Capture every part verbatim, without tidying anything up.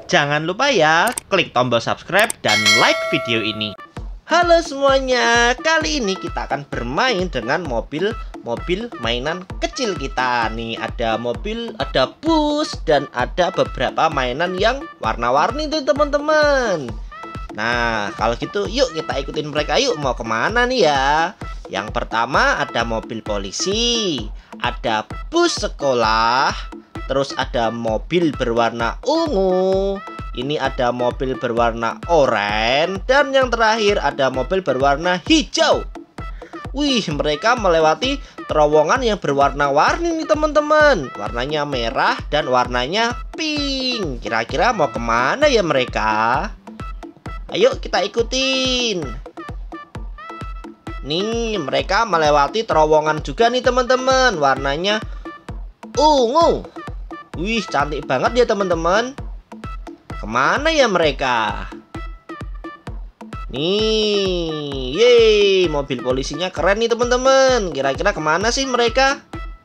Jangan lupa ya, klik tombol subscribe dan like video ini. Halo semuanya, kali ini kita akan bermain dengan mobil-mobil mainan kecil kita. Nih ada mobil, ada bus, dan ada beberapa mainan yang warna-warni tuh teman-teman. Nah kalau gitu yuk kita ikutin mereka yuk. Mau kemana nih ya? Yang pertama ada mobil polisi, ada bus sekolah, terus ada mobil berwarna ungu, ini ada mobil berwarna oranye, dan yang terakhir ada mobil berwarna hijau. Wih, mereka melewati terowongan yang berwarna-warni nih teman-teman. Warnanya merah dan warnanya pink. Kira-kira mau kemana ya mereka? Ayo kita ikutin. Nih, mereka melewati terowongan juga nih teman-teman. Warnanya ungu. Wih, cantik banget ya teman-teman. Kemana ya mereka? Nih, yeay, mobil polisinya keren nih teman-teman. Kira-kira kemana sih mereka?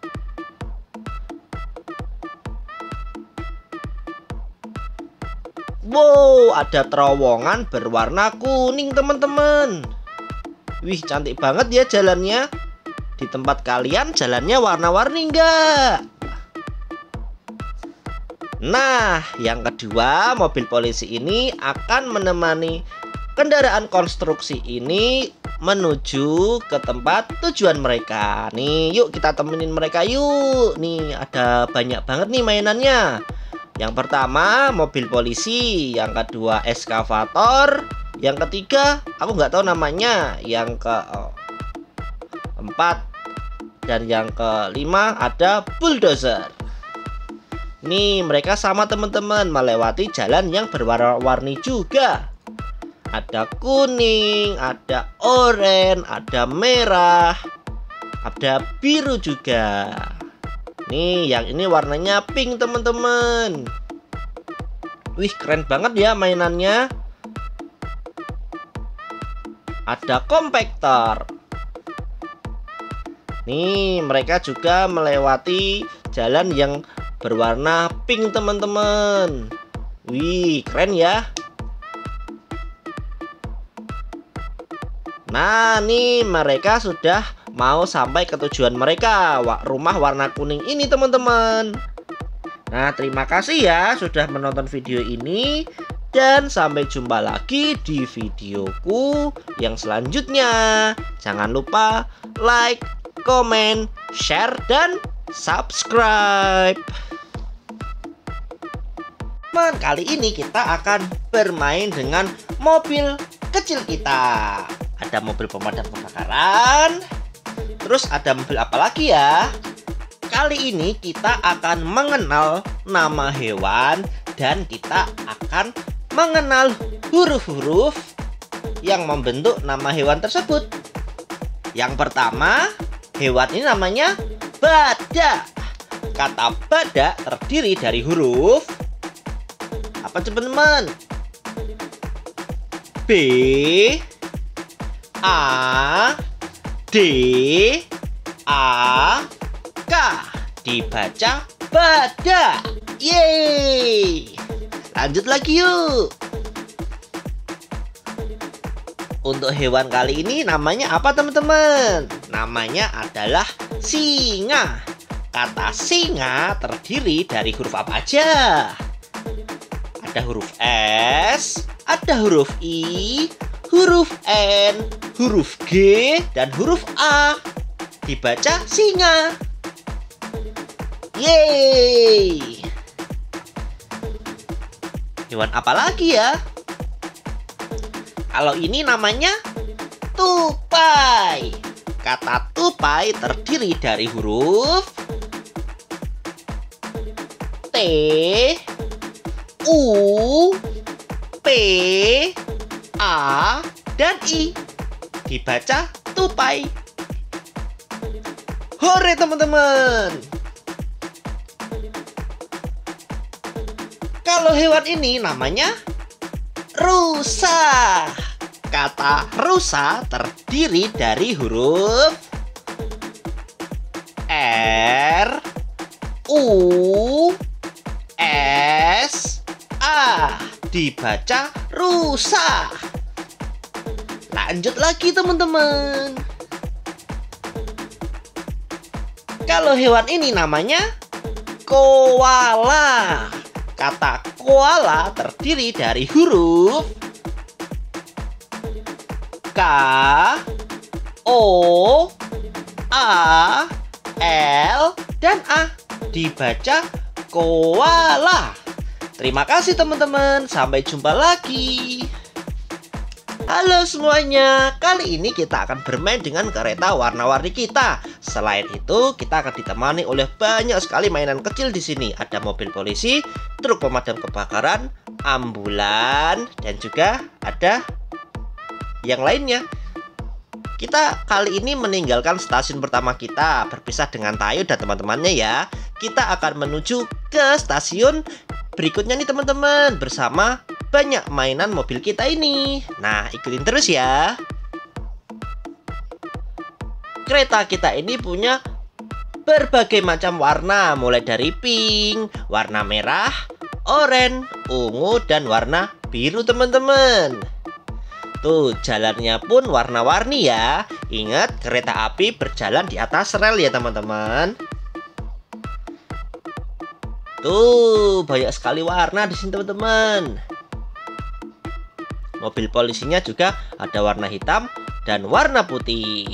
Wow, ada terowongan berwarna kuning teman-teman. Wih, cantik banget ya jalannya. Di tempat kalian jalannya warna-warni enggak? Nah, yang kedua, mobil polisi ini akan menemani kendaraan konstruksi ini menuju ke tempat tujuan mereka. Nih, yuk kita temenin mereka yuk. Nih, ada banyak banget nih mainannya. Yang pertama, mobil polisi. Yang kedua, eskavator. Yang ketiga, aku nggak tahu namanya. Yang keempat dan yang kelima ada bulldozer. Nih mereka sama teman-teman melewati jalan yang berwarna-warni juga. Ada kuning, ada oranye, ada merah, ada biru juga. Nih yang ini warnanya pink teman-teman. Wih, keren banget ya mainannya. Ada kompaktor. Nih mereka juga melewati jalan yang berwarna pink teman-teman. Wih, keren ya. Nah nih mereka sudah mau sampai ke tujuan mereka, rumah warna kuning ini teman-teman. Nah terima kasih ya sudah menonton video ini. Dan sampai jumpa lagi di videoku yang selanjutnya. Jangan lupa like, comment, share, dan subscribe. Teman, kali ini kita akan bermain dengan mobil kecil kita. Ada mobil pemadam kebakaran. Terus ada mobil apa lagi ya? Kali ini kita akan mengenal nama hewan. Dan kita akan mengenal huruf-huruf yang membentuk nama hewan tersebut. Yang pertama, hewan ini namanya badak. Kata badak terdiri dari huruf apa teman-teman? B, A, D, A, K. Dibaca badak. Yeay. Lanjut lagi yuk. Untuk hewan kali ini namanya apa teman-teman? Namanya adalah singa. Kata singa terdiri dari huruf apa aja? Ada huruf S, ada huruf I, huruf N, huruf G, dan huruf A. Dibaca singa. Yeay. Hewan apa lagi ya? Kalau ini namanya tupai. Kata tupai terdiri dari huruf T, U, P, A, dan I. Dibaca tupai. Hore teman-teman. Kalau hewan ini namanya rusa. Kata rusa terdiri dari huruf R, U, S, A. dibaca rusa. Lanjut lagi teman-teman. Kalau hewan ini namanya koala. Kata koala terdiri dari huruf K, O, A, L, dan A. Dibaca koala. Terima kasih teman-teman. Sampai jumpa lagi. Halo semuanya. Kali ini kita akan bermain dengan kereta warna-warni kita. Selain itu, kita akan ditemani oleh banyak sekali mainan kecil di sini. Ada mobil polisi, truk pemadam kebakaran, ambulan, dan juga ada yang lainnya. Kita kali ini meninggalkan stasiun pertama kita, berpisah dengan Tayo dan teman-temannya ya. Kita akan menuju ke stasiun berikutnya nih teman-teman, bersama banyak mainan mobil kita ini. Nah, ikutin terus ya. Kereta kita ini punya berbagai macam warna, mulai dari pink, warna merah, oranye, ungu, dan warna biru teman-teman. Tuh, jalannya pun warna-warni ya. Ingat, kereta api berjalan di atas rel ya teman-teman. Tuh, banyak sekali warna di sini teman-teman. Mobil polisinya juga ada warna hitam dan warna putih.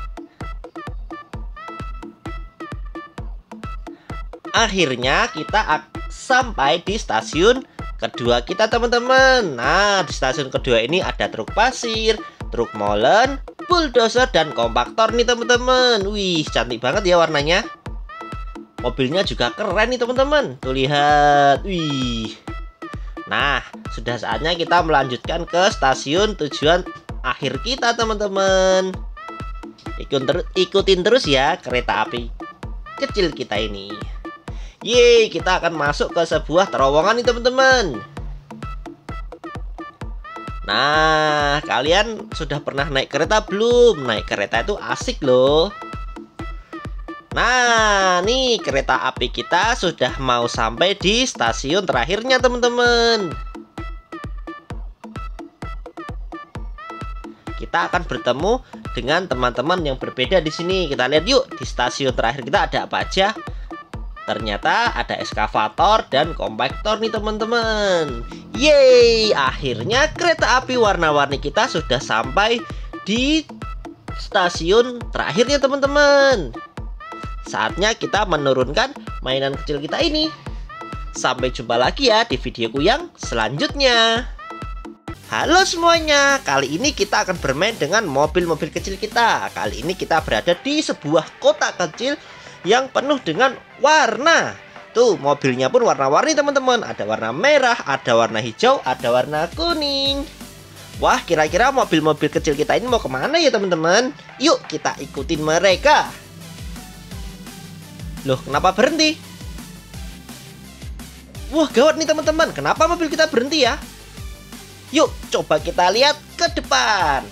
Akhirnya kita sampai di stasiun kedua kita teman-teman. Nah, di stasiun kedua ini ada truk pasir, truk molen, bulldozer, dan kompaktor nih teman-teman. Wih, cantik banget ya warnanya. Mobilnya juga keren nih teman-teman. Tuh lihat. Wih. Nah, sudah saatnya kita melanjutkan ke stasiun tujuan akhir kita teman-teman. Ikutin, ter ikutin terus ya kereta api kecil kita ini. Yeay, kita akan masuk ke sebuah terowongan nih teman-teman. Nah, kalian sudah pernah naik kereta belum? Naik kereta itu asik loh. Nah, nih kereta api kita sudah mau sampai di stasiun terakhirnya teman-teman. Kita akan bertemu dengan teman-teman yang berbeda di sini. Kita lihat yuk, di stasiun terakhir kita ada apa aja. Ternyata ada eskavator dan kompaktor nih teman-teman. Yeay, akhirnya kereta api warna-warni kita sudah sampai di stasiun terakhirnya teman-teman. Saatnya kita menurunkan mainan kecil kita ini. Sampai jumpa lagi ya di videoku yang selanjutnya. Halo semuanya, kali ini kita akan bermain dengan mobil-mobil kecil kita. Kali ini kita berada di sebuah kota kecil yang penuh dengan warna. Tuh, mobilnya pun warna-warni teman-teman. Ada warna merah, ada warna hijau, ada warna kuning. Wah, kira-kira mobil-mobil kecil kita ini mau kemana ya teman-teman? Yuk kita ikutin mereka. Loh, kenapa berhenti? Wah, gawat nih teman-teman. Kenapa mobil kita berhenti ya? Yuk, coba kita lihat ke depan.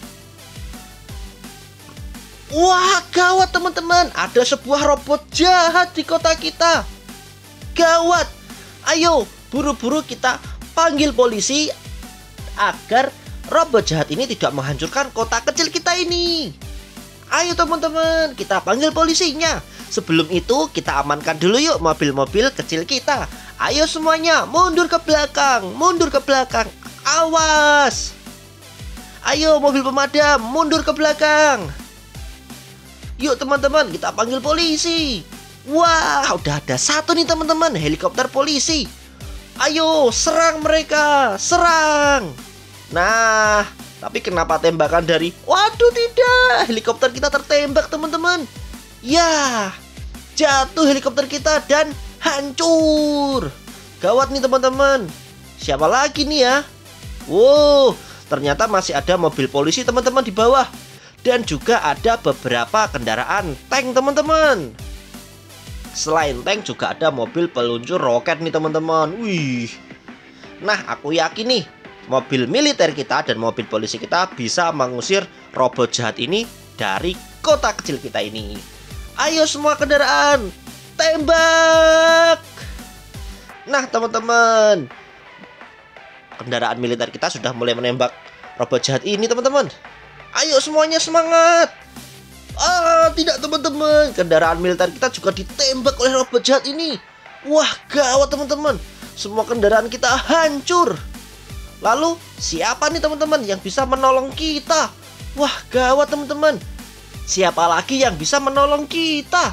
Wah, gawat teman-teman. Ada sebuah robot jahat di kota kita. Gawat. Ayo, buru-buru kita panggil polisi agar robot jahat ini tidak menghancurkan kota kecil kita ini. Ayo teman-teman, kita panggil polisinya. Sebelum itu, kita amankan dulu yuk mobil-mobil kecil kita. Ayo semuanya, mundur ke belakang, mundur ke belakang. Awas. Ayo mobil pemadam, mundur ke belakang. Yuk teman-teman, kita panggil polisi. Wah, udah ada satu nih teman-teman, helikopter polisi. Ayo, serang mereka, serang. Nah, tapi kenapa tembakan dari... Waduh, tidak, helikopter kita tertembak teman-teman. Ya, jatuh helikopter kita dan hancur. Gawat nih teman-teman. Siapa lagi nih ya? Wow, ternyata masih ada mobil polisi teman-teman di bawah. Dan juga ada beberapa kendaraan tank teman-teman. Selain tank juga ada mobil peluncur roket nih teman-teman. Wih. Nah, aku yakin nih mobil militer kita dan mobil polisi kita bisa mengusir robot jahat ini dari kota kecil kita ini. Ayo semua kendaraan, tembak. Nah teman-teman, kendaraan militer kita sudah mulai menembak robot jahat ini, teman-teman. Ayo semuanya semangat. Ah, tidak teman-teman. Kendaraan militer kita juga ditembak oleh robot jahat ini. Wah, gawat teman-teman. Semua kendaraan kita hancur. Lalu, siapa nih teman-teman yang bisa menolong kita? Wah, gawat teman-teman. Siapa lagi yang bisa menolong kita?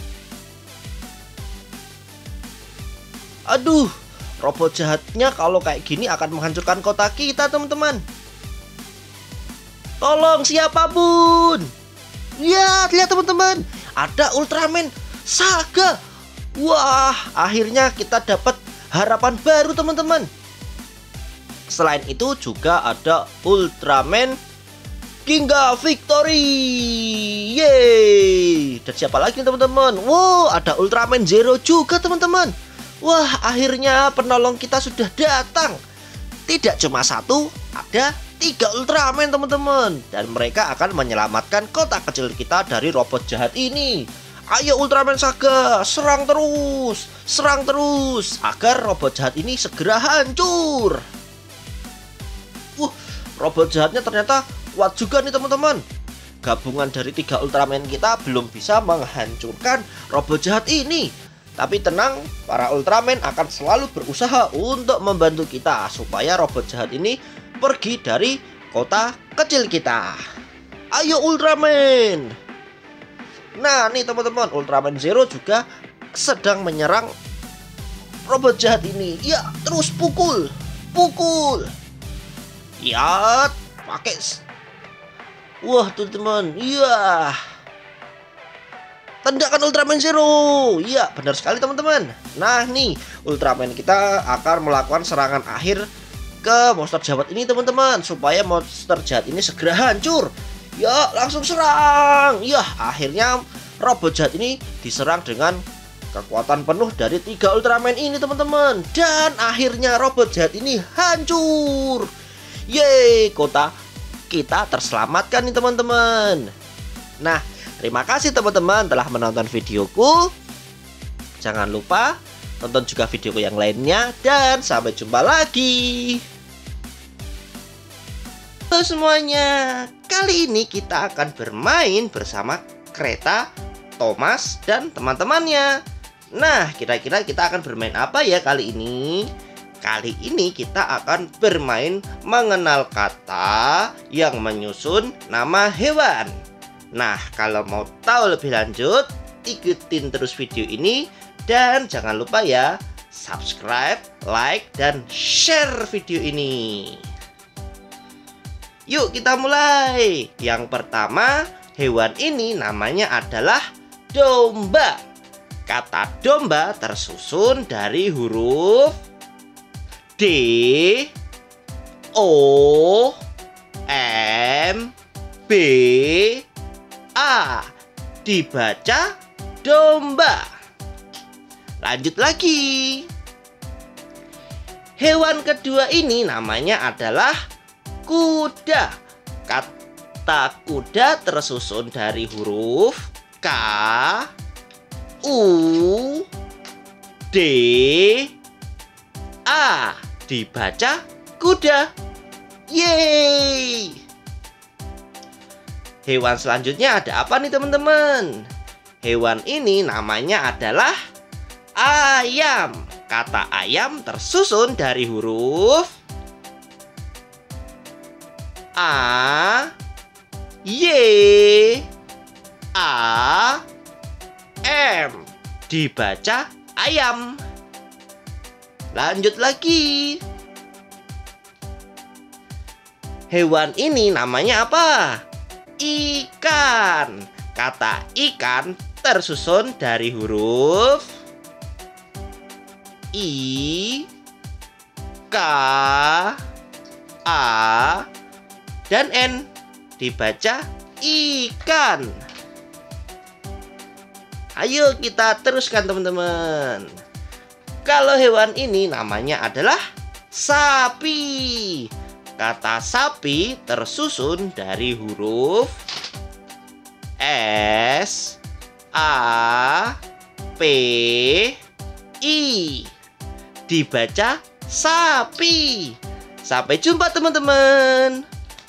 Aduh, robot jahatnya kalau kayak gini akan menghancurkan kota kita, teman-teman. Tolong siapapun. Ya, lihat teman-teman, ada Ultraman Saga. Wah, akhirnya kita dapat harapan baru, teman-teman. Selain itu juga ada Ultraman Ginga Victory. Yeay. Dan siapa lagi teman-teman? Wow, ada Ultraman Zero juga, teman-teman. Wah, akhirnya penolong kita sudah datang. Tidak cuma satu, ada tiga Ultraman, teman-teman. Dan mereka akan menyelamatkan kota kecil kita dari robot jahat ini. Ayo Ultraman Saga, serang terus, serang terus agar robot jahat ini segera hancur. Wah, robot jahatnya ternyata kuat juga nih, teman-teman. Gabungan dari tiga Ultraman kita belum bisa menghancurkan robot jahat ini. Tapi tenang, para Ultraman akan selalu berusaha untuk membantu kita supaya robot jahat ini pergi dari kota kecil kita. Ayo Ultraman. Nah nih teman-teman, Ultraman Zero juga sedang menyerang robot jahat ini. Ya, terus pukul, pukul. Ya, pakai. Wah tuh teman, iya. Tendakkan Ultraman Zero. Iya, benar sekali teman-teman. Nah nih, Ultraman kita akan melakukan serangan akhir ke monster jahat ini, teman-teman, supaya monster jahat ini segera hancur. Ya, langsung serang. Ya, akhirnya robot jahat ini diserang dengan kekuatan penuh dari tiga Ultraman ini, teman-teman. Dan akhirnya robot jahat ini hancur. Yeay, kota kita terselamatkan nih, teman-teman. Nah, terima kasih teman-teman telah menonton videoku. Jangan lupa tonton juga videoku yang lainnya. Dan sampai jumpa lagi. Halo semuanya, kali ini kita akan bermain bersama kereta Thomas dan teman-temannya. Nah, kira-kira kita akan bermain apa ya kali ini? Kali ini kita akan bermain mengenal kata yang menyusun nama hewan. Nah, kalau mau tahu lebih lanjut, ikutin terus video ini. Dan jangan lupa ya, subscribe, like, dan share video ini. Yuk kita mulai. Yang pertama, hewan ini namanya adalah domba. Kata domba tersusun dari huruf D, O, M, B, A. Dibaca domba. Lanjut lagi. Hewan kedua ini namanya adalah kuda. Kata kuda tersusun dari huruf K, U, D, A. Dibaca kuda. Yeay. Hewan selanjutnya ada apa nih teman-teman? Hewan ini namanya adalah ayam. Kata ayam tersusun dari huruf A, Y, A, M. Dibaca ayam. Lanjut lagi. Hewan ini namanya apa? Ikan. Kata ikan tersusun dari huruf I, K, A, dan N. Dibaca ikan. Ayo kita teruskan teman-teman. Kalau hewan ini namanya adalah sapi. Kata sapi tersusun dari huruf S, A, P, I. Dibaca sapi. Sampai jumpa teman-teman.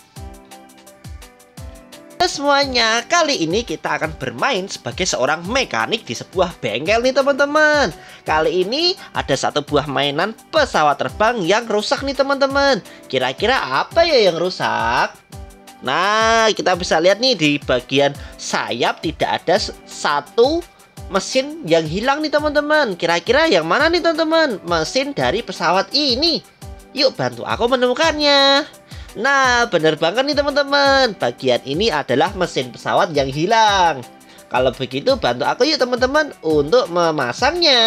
Semuanya, kali ini kita akan bermain sebagai seorang mekanik di sebuah bengkel nih teman-teman. Kali ini ada satu buah mainan pesawat terbang yang rusak nih teman-teman. Kira-kira apa ya yang rusak? Nah, kita bisa lihat nih di bagian sayap tidak ada satu mesin yang hilang nih teman-teman. Kira-kira yang mana nih teman-teman? Mesin dari pesawat ini. Yuk bantu aku menemukannya. Nah, bener banget nih teman-teman. Bagian ini adalah mesin pesawat yang hilang. Kalau begitu bantu aku yuk teman-teman untuk memasangnya.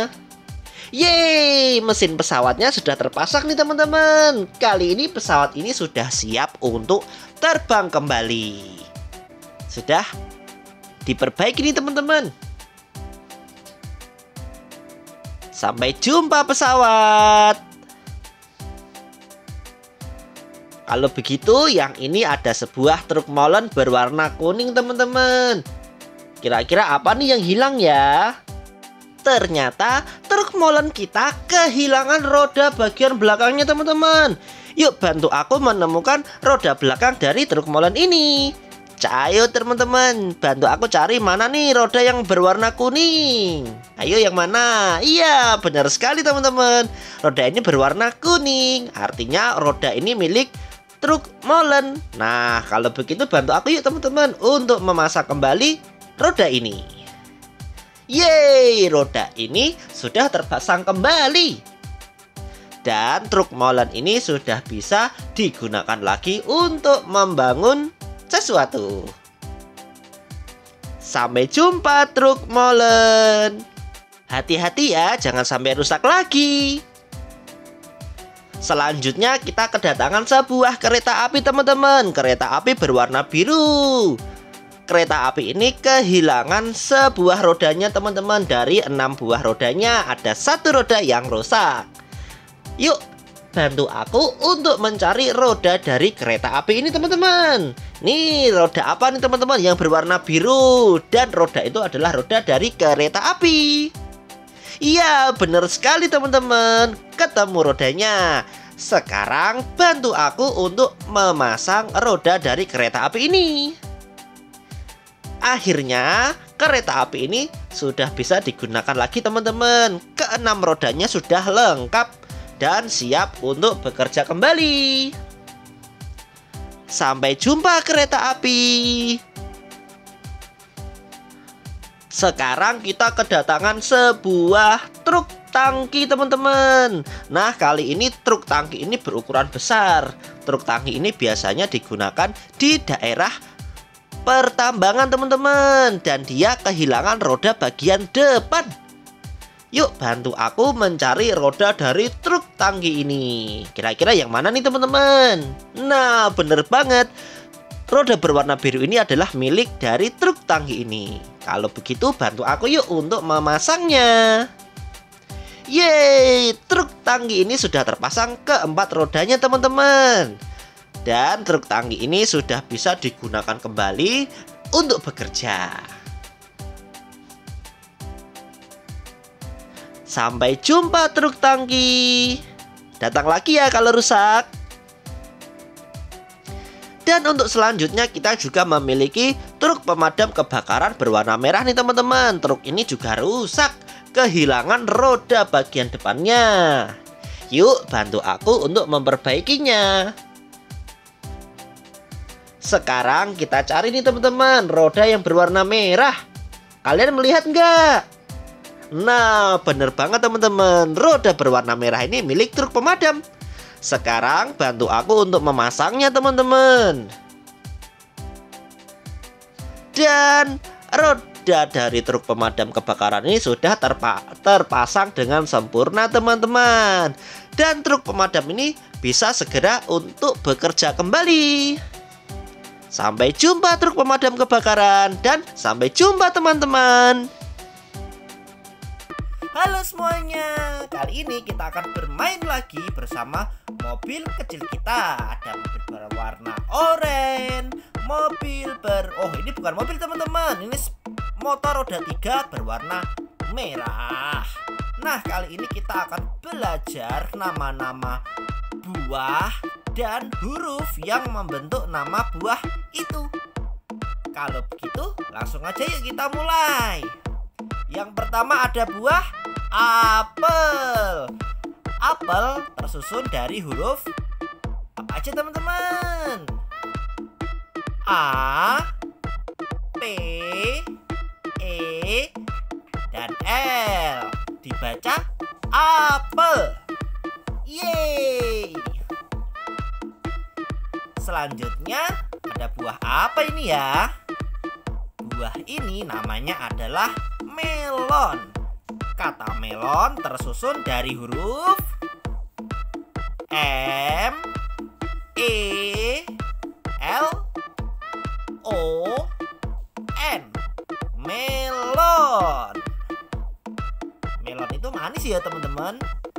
Yeay, mesin pesawatnya sudah terpasang nih teman-teman. Kali ini pesawat ini sudah siap untuk terbang kembali. Sudah diperbaiki nih teman-teman. Sampai jumpa pesawat. Kalau begitu, yang ini ada sebuah truk molen berwarna kuning teman-teman. Kira-kira apa nih yang hilang ya? Ternyata truk molen kita kehilangan roda bagian belakangnya teman-teman. Yuk bantu aku menemukan roda belakang dari truk molen ini. Ayo teman-teman, bantu aku cari mana nih roda yang berwarna kuning. Ayo yang mana? Iya, benar sekali teman-teman. Roda ini berwarna kuning. Artinya roda ini milik truk molen. Nah, kalau begitu bantu aku yuk teman-teman untuk memasang kembali roda ini. Yeay, roda ini sudah terpasang kembali. Dan truk molen ini sudah bisa digunakan lagi untuk membangun sesuatu. Sampai jumpa truk molen. Hati-hati ya, jangan sampai rusak lagi. Selanjutnya kita kedatangan sebuah kereta api teman-teman. Kereta api berwarna biru. Kereta api ini kehilangan sebuah rodanya teman-teman. Dari enam buah rodanya ada satu roda yang rusak. Yuk bantu aku untuk mencari roda dari kereta api ini teman-teman. Nih roda apa nih teman-teman yang berwarna biru. Dan roda itu adalah roda dari kereta api. Iya, benar sekali teman-teman. Ketemu rodanya. Sekarang bantu aku untuk memasang roda dari kereta api ini. Akhirnya kereta api ini sudah bisa digunakan lagi teman-teman. Keenam rodanya sudah lengkap dan siap untuk bekerja kembali. Sampai jumpa kereta api. Sekarang kita kedatangan sebuah truk tangki teman-teman. Nah, kali ini truk tangki ini berukuran besar. Truk tangki ini biasanya digunakan di daerah pertambangan teman-teman. Dan dia kehilangan roda bagian depan. Yuk bantu aku mencari roda dari truk tangki ini. Kira-kira yang mana nih teman-teman? Nah, bener banget. Roda berwarna biru ini adalah milik dari truk tangki ini. Kalau begitu bantu aku yuk untuk memasangnya. Yeay, truk tangki ini sudah terpasang keempat rodanya teman-teman. Dan truk tangki ini sudah bisa digunakan kembali untuk bekerja. Sampai jumpa truk tangki. Datang lagi ya kalau rusak. Dan untuk selanjutnya kita juga memiliki truk pemadam kebakaran berwarna merah nih teman-teman. Truk ini juga rusak, kehilangan roda bagian depannya. Yuk bantu aku untuk memperbaikinya. Sekarang kita cari nih teman-teman roda yang berwarna merah. Kalian melihat nggak? Nah, bener banget teman-teman. Roda berwarna merah ini milik truk pemadam. Sekarang bantu aku untuk memasangnya teman-teman. Dan roda dari truk pemadam kebakaran ini sudah terpa terpasang dengan sempurna teman-teman. Dan truk pemadam ini bisa segera untuk bekerja kembali. Sampai jumpa truk pemadam kebakaran. Dan sampai jumpa teman-teman. Halo semuanya, kali ini kita akan bermain lagi bersama mobil kecil kita. Ada mobil berwarna oranye, mobil ber... Oh, ini bukan mobil teman-teman, ini motor roda tiga berwarna merah. Nah, kali ini kita akan belajar nama-nama buah dan huruf yang membentuk nama buah itu. Kalau begitu, langsung aja yuk kita mulai. Yang pertama ada buah apel. Apel tersusun dari huruf apa aja teman-teman? A, P, E, dan L. Dibaca apel. Yeay. Selanjutnya ada buah apa ini ya? Buah ini namanya adalah melon. Kata melon tersusun dari huruf M, E, L, O, N. Melon. Melon itu manis ya teman-teman.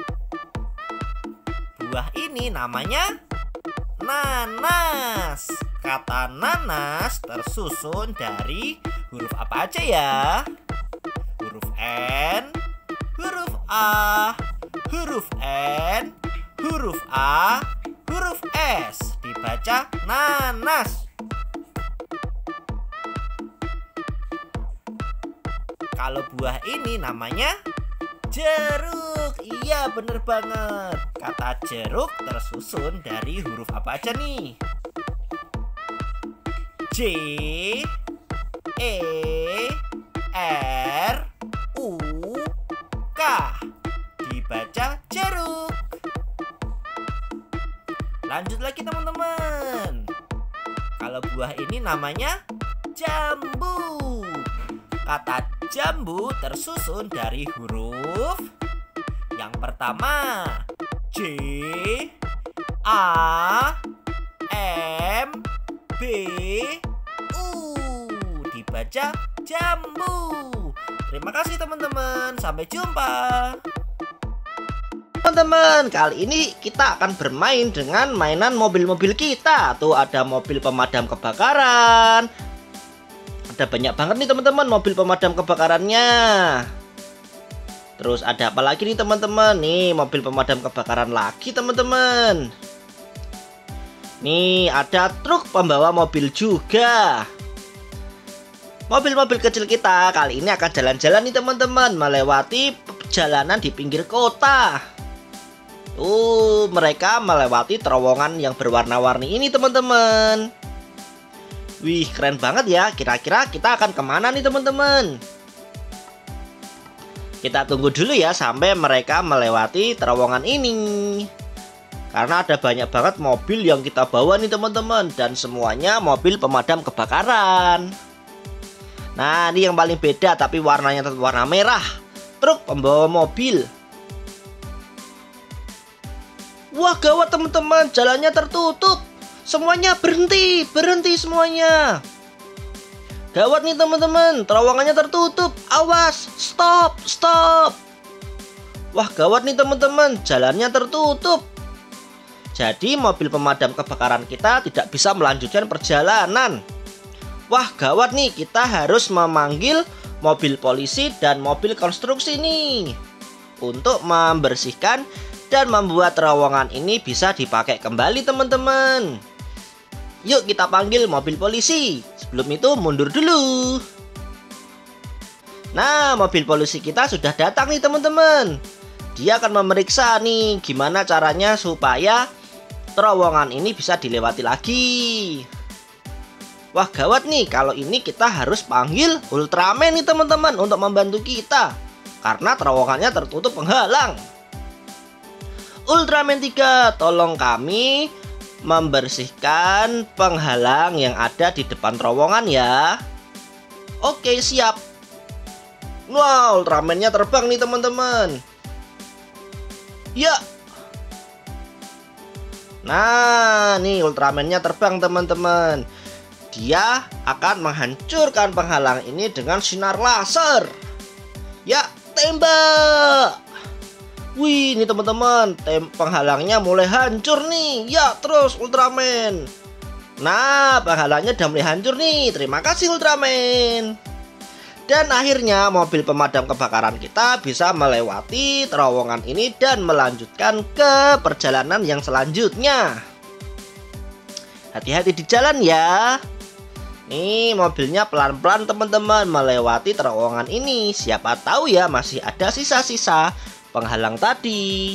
Buah ini namanya nanas. Kata nanas tersusun dari huruf apa aja ya? Huruf N, huruf A, huruf N, huruf A, huruf S. Dibaca nanas. Kalau buah ini namanya jeruk. Iya, bener banget. Kata jeruk tersusun dari huruf apa aja nih? J, E, R, U, K. Dibaca jeruk. Lanjut lagi teman-teman. Kalau buah ini namanya jambu. Kata jambu tersusun dari huruf yang pertama J, A, M, B, U. Dibaca jambu. Terima kasih teman-teman. Sampai jumpa. Teman-teman, kali ini kita akan bermain dengan mainan mobil-mobil kita. Tuh ada mobil pemadam kebakaran. Ada banyak banget nih teman-teman mobil pemadam kebakarannya. Terus ada apa lagi nih teman-teman? Nih mobil pemadam kebakaran lagi teman-teman. Nih ada truk pembawa mobil juga. Mobil-mobil kecil kita kali ini akan jalan-jalan nih teman-teman, melewati jalanan di pinggir kota. Tuh mereka melewati terowongan yang berwarna-warni ini teman-teman. Wih, keren banget ya. Kira-kira kita akan kemana nih teman-teman? Kita tunggu dulu ya sampai mereka melewati terowongan ini. Karena ada banyak banget mobil yang kita bawa nih teman-teman. Dan semuanya mobil pemadam kebakaran. Nah, ini yang paling beda tapi warnanya tetap warna merah. Truk pembawa mobil. Wah, gawat teman-teman, jalannya tertutup. Semuanya berhenti, berhenti semuanya. Gawat nih teman-teman, terowongannya tertutup. Awas, stop, stop. Wah, gawat nih teman-teman, jalannya tertutup. Jadi mobil pemadam kebakaran kita tidak bisa melanjutkan perjalanan. Wah, gawat nih, kita harus memanggil mobil polisi dan mobil konstruksi nih untuk membersihkan dan membuat terowongan ini bisa dipakai kembali teman-teman. Yuk kita panggil mobil polisi. Sebelum itu mundur dulu. Nah, mobil polisi kita sudah datang nih teman-teman. Dia akan memeriksa nih gimana caranya supaya terowongan ini bisa dilewati lagi. Wah, gawat nih, kalau ini kita harus panggil Ultraman nih teman-teman untuk membantu kita. Karena terowongannya tertutup penghalang. Ultraman tiga, tolong kami membersihkan penghalang yang ada di depan terowongan ya. Oke, siap. Wow, Ultraman-nya terbang nih teman-teman. Ya. Nah, nih Ultraman-nya terbang teman-teman. Dia akan menghancurkan penghalang ini dengan sinar laser. Ya, tembak. Wih, ini teman-teman, penghalangnya mulai hancur nih. Ya, terus Ultraman. Nah, penghalangnya udah mulai hancur nih. Terima kasih Ultraman. Dan akhirnya mobil pemadam kebakaran kita bisa melewati terowongan ini dan melanjutkan ke perjalanan yang selanjutnya. Hati-hati di jalan ya. Nih mobilnya pelan-pelan teman-teman melewati terowongan ini. Siapa tahu ya masih ada sisa-sisa penghalang tadi.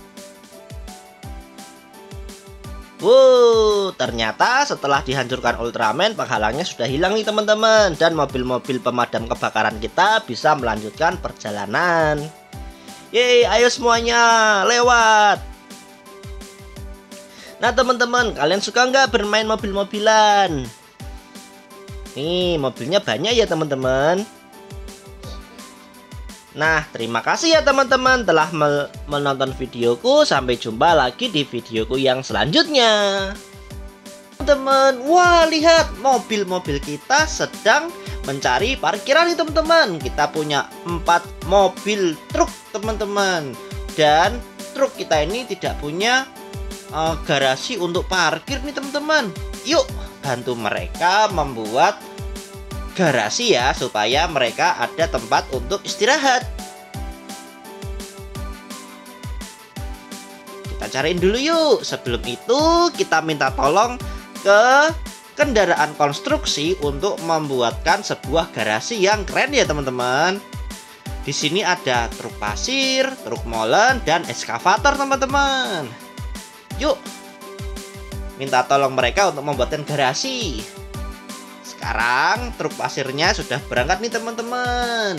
Wow, ternyata setelah dihancurkan Ultraman, penghalangnya sudah hilang nih teman-teman. Dan mobil-mobil pemadam kebakaran kita bisa melanjutkan perjalanan. Yeay, ayo semuanya lewat. Nah teman-teman, kalian suka nggak bermain mobil-mobilan? Nih, mobilnya banyak ya teman-teman. Nah, terima kasih ya teman-teman telah menonton videoku. Sampai jumpa lagi di videoku yang selanjutnya. Teman-teman, wah lihat mobil-mobil kita sedang mencari parkiran nih teman-teman. Kita punya empat mobil truk teman-teman. Dan truk kita ini tidak punya uh, garasi untuk parkir nih teman-teman. Yuk, bantu mereka membuat garasi ya, supaya mereka ada tempat untuk istirahat. Kita cariin dulu yuk. Sebelum itu kita minta tolong ke kendaraan konstruksi untuk membuatkan sebuah garasi yang keren ya teman-teman. Di sini ada truk pasir, truk molen, dan eskavator teman-teman. Yuk, minta tolong mereka untuk membuatkan garasi. Sekarang truk pasirnya sudah berangkat nih teman-teman.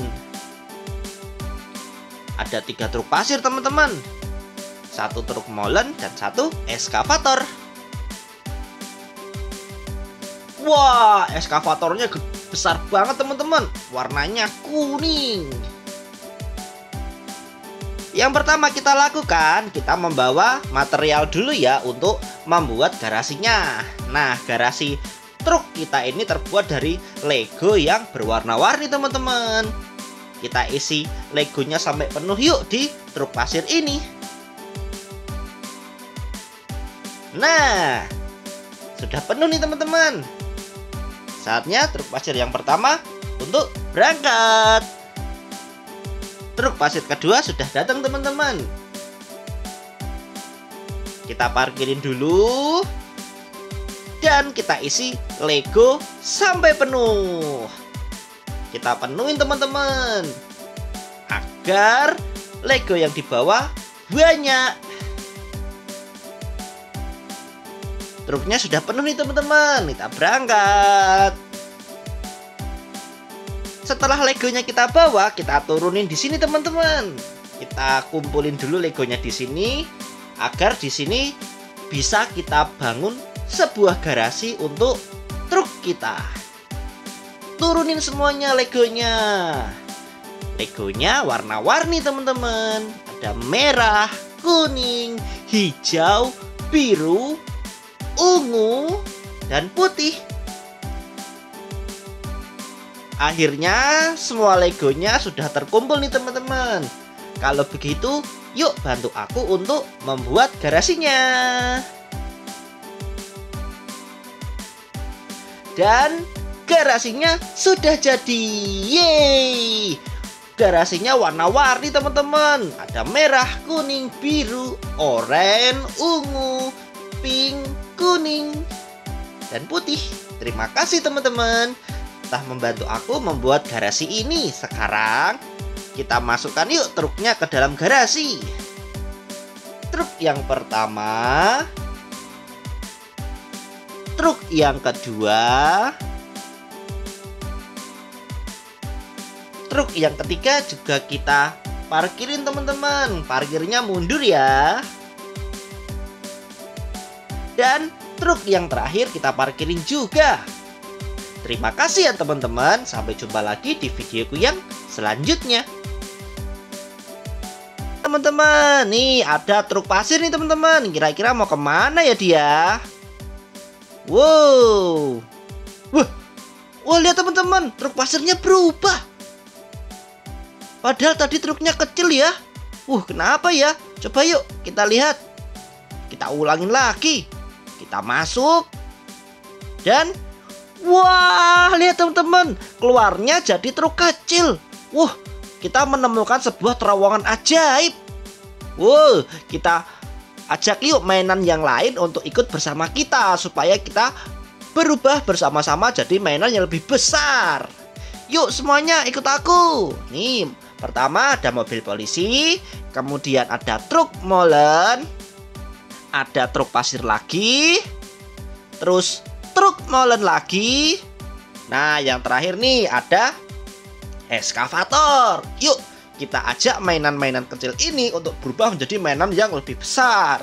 Ada tiga truk pasir teman-teman. Satu truk molen dan satu eskavator. Wah, eskavatornya besar banget teman-teman. Warnanya kuning. Yang pertama kita lakukan, kita membawa material dulu ya untuk membuat garasinya. Nah, garasi truk kita ini terbuat dari Lego yang berwarna-warni teman-teman. Kita isi Legonya sampai penuh yuk di truk pasir ini. Nah, sudah penuh nih teman-teman. Saatnya truk pasir yang pertama untuk berangkat. Truk pasir kedua sudah datang teman-teman. Kita parkirin dulu. Dan kita isi Lego sampai penuh. Kita penuhin teman-teman, agar Lego yang dibawa banyak. Truknya sudah penuh nih teman-teman. Kita berangkat. Setelah Legonya kita bawa, kita turunin di sini teman-teman. Kita kumpulin dulu Legonya di sini, agar di sini bisa kita bangun sebuah garasi untuk truk kita. Turunin semuanya Legonya. Legonya warna-warni teman-teman. Ada merah, kuning, hijau, biru, ungu, dan putih. Akhirnya semua Legonya sudah terkumpul nih teman-teman. Kalau begitu, yuk bantu aku untuk membuat garasinya. Dan garasinya sudah jadi. Yeay! Garasinya warna-warni teman-teman. Ada merah, kuning, biru, oranye, ungu, pink, kuning, dan putih. Terima kasih teman-teman telah membantu aku membuat garasi ini. Sekarang kita masukkan yuk truknya ke dalam garasi. Truk yang pertama, truk yang kedua, truk yang ketiga juga kita parkirin teman-teman. Parkirnya mundur ya. Dan truk yang terakhir kita parkirin juga. Terima kasih ya teman-teman. Sampai jumpa lagi di videoku yang selanjutnya. Teman-teman, nih ada truk pasir nih teman-teman. Kira-kira mau kemana ya dia? Wow. Wah, wah lihat teman-teman, truk pasirnya berubah. Padahal tadi truknya kecil ya. Wuh, kenapa ya? Coba yuk kita lihat. Kita ulangin lagi. Kita masuk. Dan Wah, lihat teman-teman, keluarnya jadi truk kecil. Wah, kita menemukan sebuah terowongan ajaib. Wow, kita ajak yuk mainan yang lain untuk ikut bersama kita, supaya kita berubah bersama-sama jadi mainan yang lebih besar. Yuk semuanya ikut aku. Nih, pertama ada mobil polisi, kemudian ada truk molen, ada truk pasir lagi, terus truk molen lagi. Nah, yang terakhir nih ada eskavator. Yuk kita ajak mainan-mainan kecil ini untuk berubah menjadi mainan yang lebih besar.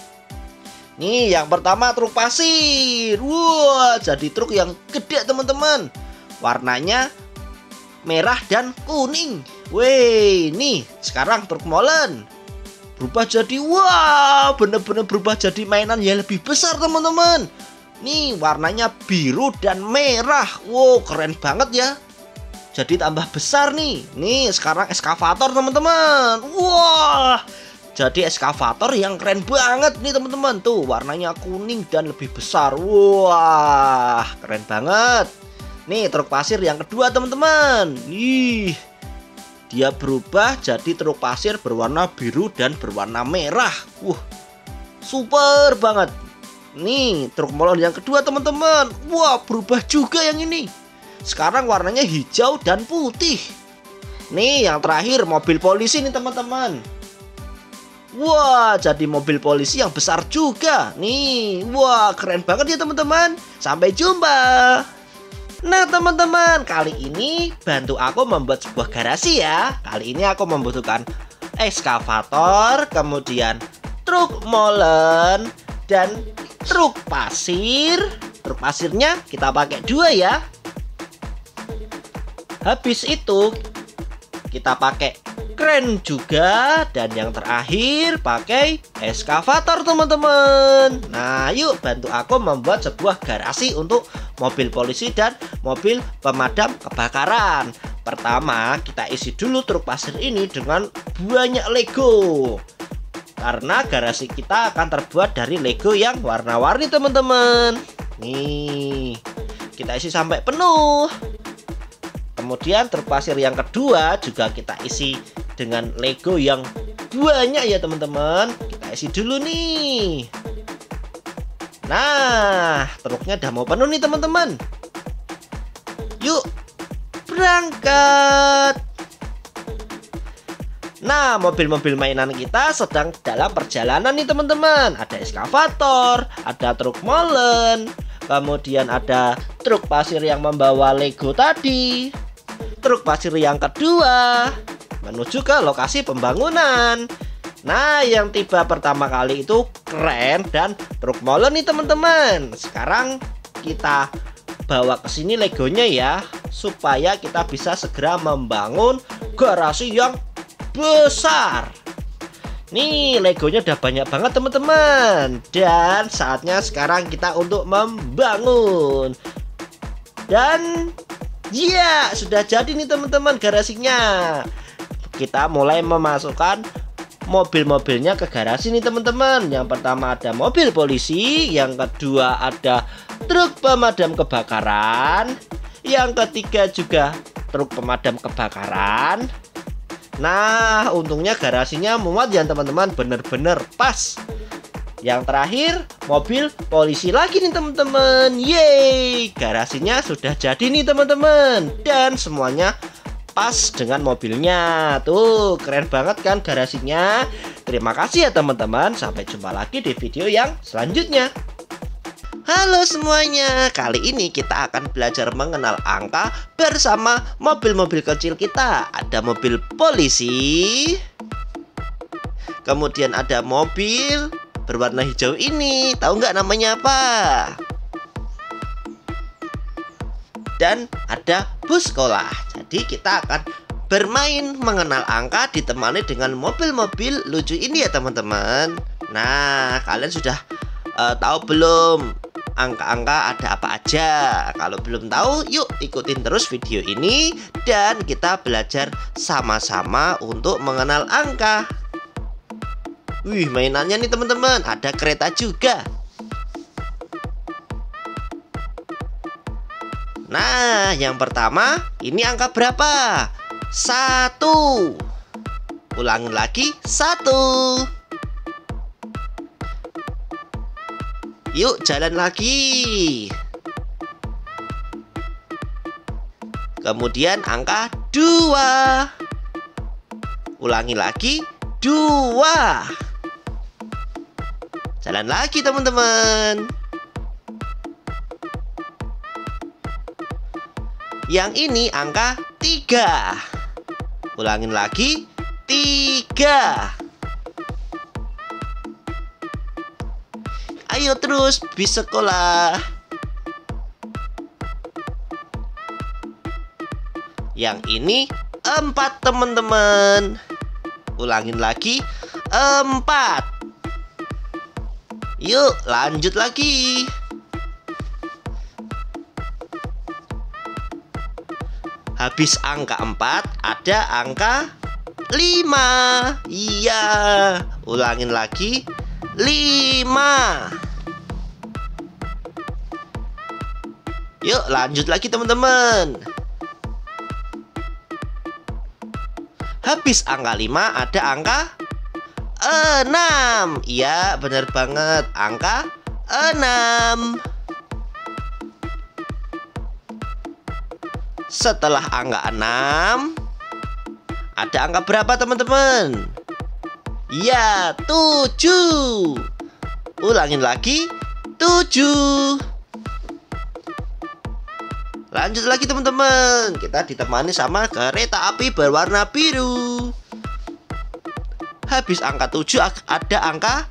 Nih, yang pertama truk pasir. Wah, jadi truk yang gede teman-teman. Warnanya merah dan kuning. Wih, nih sekarang truk molen berubah jadi, wah, bener-bener berubah jadi mainan yang lebih besar teman-teman. Nih warnanya biru dan merah. Wow, keren banget ya. Jadi tambah besar nih. Nih sekarang eskavator teman-teman. Wah, jadi eskavator yang keren banget nih teman-teman. Tuh warnanya kuning dan lebih besar. Wah, keren banget. Nih truk pasir yang kedua teman-teman. Ih, dia berubah jadi truk pasir berwarna biru dan berwarna merah. Wah, super banget. Nih truk molen yang kedua teman-teman. Wah, berubah juga yang ini. Sekarang warnanya hijau dan putih. Nih yang terakhir mobil polisi nih teman-teman. Wah, jadi mobil polisi yang besar juga. Nih, wah, keren banget ya teman-teman. Sampai jumpa. Nah teman-teman, kali ini bantu aku membuat sebuah garasi ya. Kali ini aku membutuhkan eskavator, kemudian truk molen, dan truk pasir. Truk pasirnya kita pakai dua ya. Habis itu kita pakai kren juga. Dan yang terakhir pakai eskavator teman-teman. Nah yuk bantu aku membuat sebuah garasi untuk mobil polisi dan mobil pemadam kebakaran. Pertama kita isi dulu truk pasir ini dengan banyak Lego, karena garasi kita akan terbuat dari Lego yang warna-warni teman-teman. Nih kita isi sampai penuh. Kemudian truk pasir yang kedua juga kita isi dengan Lego yang banyak ya teman-teman. Kita isi dulu nih. Nah, truknya udah mau penuh nih teman-teman. Yuk berangkat. Nah, mobil-mobil mainan kita sedang dalam perjalanan nih teman-teman. Ada eskavator, ada truk molen, kemudian ada truk pasir yang membawa Lego tadi, truk pasir yang kedua menuju ke lokasi pembangunan. Nah, yang tiba pertama kali itu kren dan truk molen nih teman-teman. Sekarang kita bawa ke sini Legonya ya, supaya kita bisa segera membangun garasi yang besar. Nih Legonya udah banyak banget teman-teman. Dan saatnya sekarang kita untuk membangun. Dan ya, sudah jadi nih teman-teman garasinya. Kita mulai memasukkan mobil-mobilnya ke garasi nih teman-teman. Yang pertama ada mobil polisi, yang kedua ada truk pemadam kebakaran, yang ketiga juga truk pemadam kebakaran. Nah, untungnya garasinya muat ya teman-teman, bener-bener pas. Yang terakhir mobil polisi lagi nih teman-teman. Yeay, garasinya sudah jadi nih teman-teman, dan semuanya pas dengan mobilnya. Tuh keren banget kan garasinya. Terima kasih ya teman-teman. Sampai jumpa lagi di video yang selanjutnya. Halo semuanya, kali ini kita akan belajar mengenal angka bersama mobil-mobil kecil kita. Ada mobil polisi, kemudian ada mobil berwarna hijau ini. Tahu nggak namanya apa? Dan ada bus sekolah. Jadi kita akan bermain mengenal angka ditemani dengan mobil-mobil lucu ini ya teman-teman. Nah, kalian sudah uh, tahu belum angka-angka ada apa aja? Kalau belum tahu, yuk ikutin terus video ini dan kita belajar sama-sama untuk mengenal angka. Wih, mainannya nih teman-teman, ada kereta juga. Nah, yang pertama, ini angka berapa? Satu. Ulangin lagi, satu. Yuk, jalan lagi. Kemudian angka dua. Ulangi lagi, dua. Jalan lagi teman-teman. Yang ini angka tiga. Ulangin lagi, tiga. Ayo terus bis sekolah. Yang ini empat teman-teman. Ulangin lagi, empat. Yuk lanjut lagi. Habis angka empat, ada angka lima. Iya, ulangin lagi, lima. Yuk lanjut lagi teman-teman. Habis angka lima, ada angka enam. Iya, benar banget, angka enam. Setelah angka enam, ada angka berapa teman-teman? Iya, tujuh. Ulangin lagi, tujuh. Lanjut lagi teman-teman. Kita ditemani sama kereta api berwarna biru. Habis angka tujuh, ada angka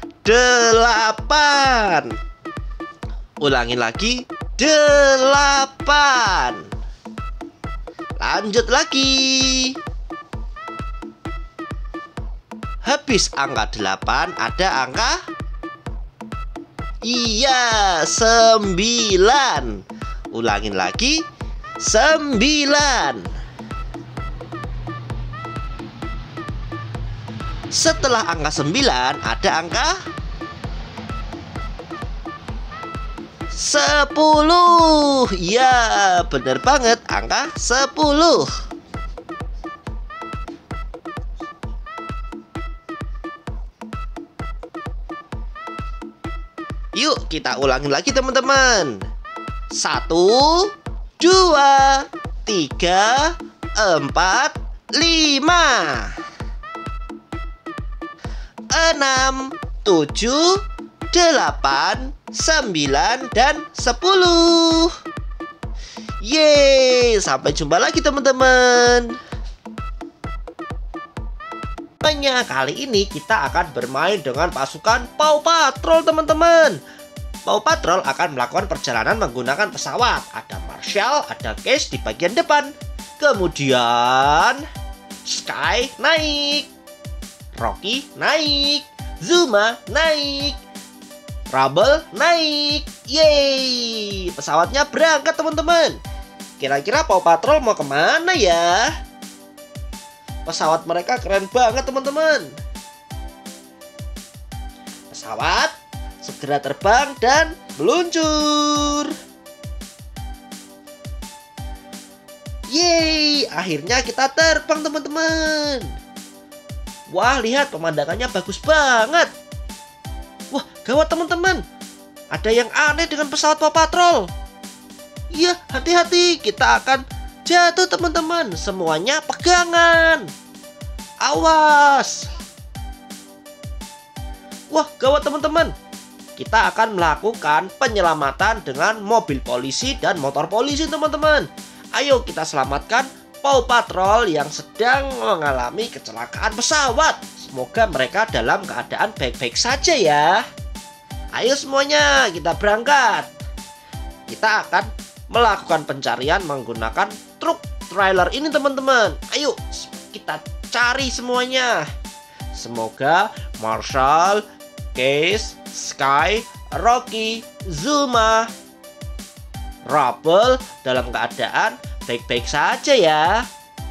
delapan. Ulangin lagi, delapan. Lanjut lagi. Habis angka delapan, ada angka, iya, sembilan. Ulangin lagi, sembilan. Setelah angka sembilan, ada angka sepuluh. Ya, benar banget, angka sepuluh. Yuk kita ulangin lagi teman-teman. Satu, dua, tiga, empat, lima, enam, tujuh, delapan, sembilan, dan sepuluh. Yeay, sampai jumpa lagi teman-teman. Kali ini kita akan bermain dengan pasukan Paw Patrol teman-teman. Paw Patrol akan melakukan perjalanan menggunakan pesawat. Ada Marshall, ada Case di bagian depan. Kemudian Sky naik, Rocky naik, Zuma naik, Rubble naik. Yeay, pesawatnya berangkat teman-teman. Kira-kira Paw Patrol mau kemana ya? Pesawat mereka keren banget teman-teman. Pesawat segera terbang dan meluncur. Yeay, akhirnya kita terbang teman-teman. Wah, lihat pemandangannya bagus banget. Wah, gawat teman-teman. Ada yang aneh dengan pesawat Paw Patrol. Iya, hati-hati, kita akan jatuh teman-teman. Semuanya pegangan. Awas. Wah, gawat teman-teman. Kita akan melakukan penyelamatan dengan mobil polisi dan motor polisi teman-teman. Ayo kita selamatkan Paw Patrol yang sedang mengalami kecelakaan pesawat. Semoga mereka dalam keadaan baik-baik saja ya. Ayo semuanya, kita berangkat. Kita akan melakukan pencarian menggunakan truk trailer ini teman-teman. Ayo kita cari semuanya. Semoga Marshall, Case, Sky, Rocky, Zuma, Rubble dalam keadaan baik-baik saja ya.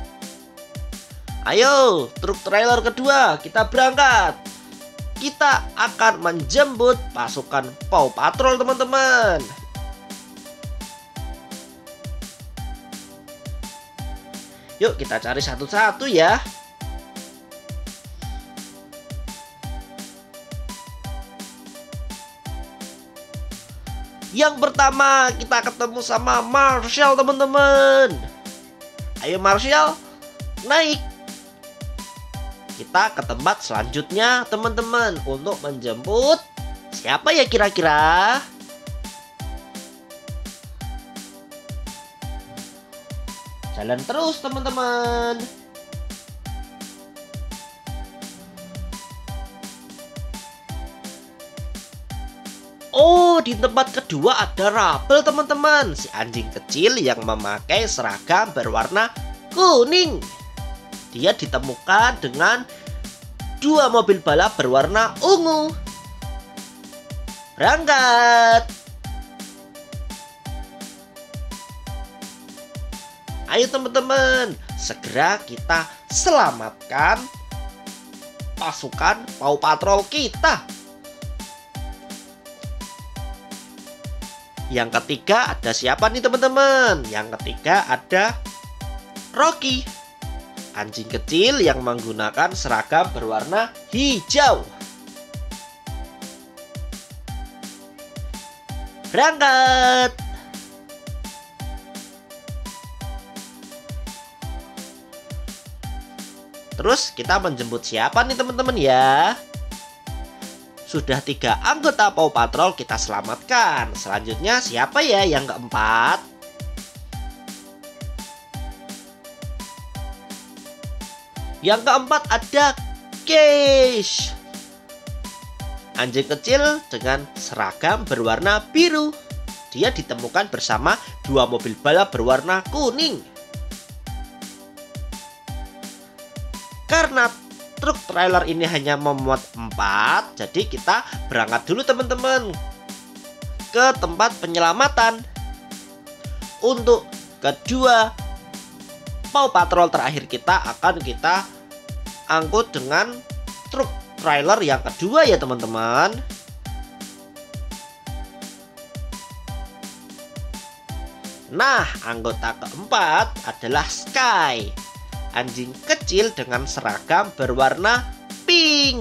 Ayo, truk trailer kedua, kita berangkat. Kita akan menjemput pasukan Paw Patrol teman-teman. Yuk kita cari satu-satu ya. Yang pertama kita ketemu sama Marshall teman-teman. Ayo Marshall, naik. Kita ke tempat selanjutnya teman-teman untuk menjemput siapa ya kira-kira? Jalan terus teman-teman. Oh, di tempat kedua ada Rubble teman-teman, si anjing kecil yang memakai seragam berwarna kuning. Dia ditemukan dengan dua mobil balap berwarna ungu. Berangkat. Ayo teman-teman, segera kita selamatkan pasukan Paw Patrol kita. Yang ketiga ada siapa nih teman-teman? Yang ketiga ada Rocky, anjing kecil yang menggunakan seragam berwarna hijau. Berangkat. Terus kita menjemput siapa nih teman-teman ya? Sudah tiga anggota Paw Patrol kita selamatkan. Selanjutnya siapa ya yang keempat? Yang keempat ada Cash, anjing kecil dengan seragam berwarna biru. Dia ditemukan bersama dua mobil balap berwarna kuning. Karena truk trailer ini hanya memuat empat, jadi kita berangkat dulu teman-teman ke tempat penyelamatan. Untuk kedua Paw Patrol terakhir kita akan kita angkut dengan truk trailer yang kedua ya teman-teman. Nah, anggota keempat adalah Sky, anjing kecil dengan seragam berwarna pink.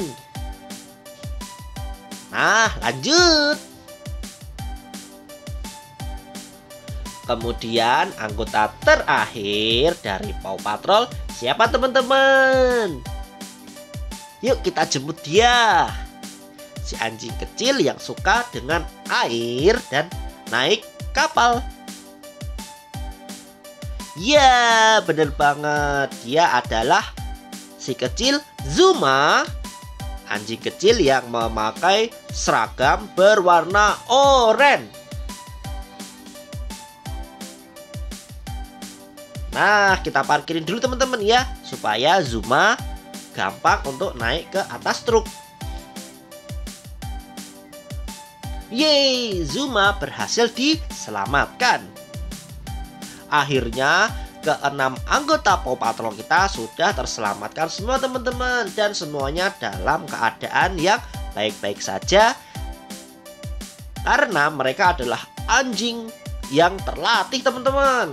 Nah, lanjut. Kemudian anggota terakhir dari Paw Patrol siapa teman-teman? Yuk kita jemput dia. Si anjing kecil yang suka dengan air dan naik kapal. Ya, bener banget. Dia adalah si kecil Zuma, anjing kecil yang memakai seragam berwarna oranye. Nah, kita parkirin dulu teman-teman ya, supaya Zuma gampang untuk naik ke atas truk. Yeay, Zuma berhasil diselamatkan. Akhirnya keenam anggota Paw Patrol kita sudah terselamatkan semua teman-teman, dan semuanya dalam keadaan yang baik-baik saja karena mereka adalah anjing yang terlatih teman-teman.